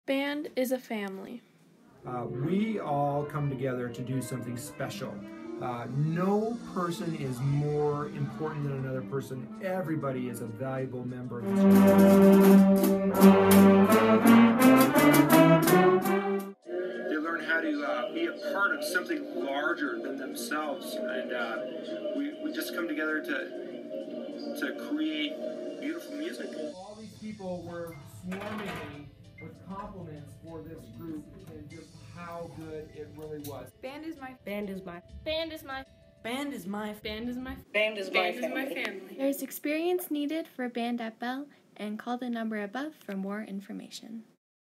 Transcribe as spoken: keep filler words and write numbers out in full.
Band is a family. Uh, we all come together to do something special. Uh, no person is more important than another person. Everybody is a valuable member of this group. They learn how to uh, be a part of something larger than themselves, and uh, we, we just come together to, to create beautiful music. All these people were swarming me with compliments for this group and just how good it really was. Band is my Band is my Band is my Band is my Band is my Band is my Band is family. my family. There's experience needed for band at Bell, and call the number above for more information.